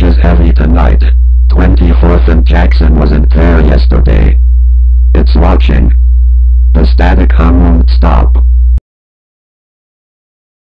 is heavy tonight. 24th and Jackson wasn't there yesterday. It's watching. The static hum won't stop.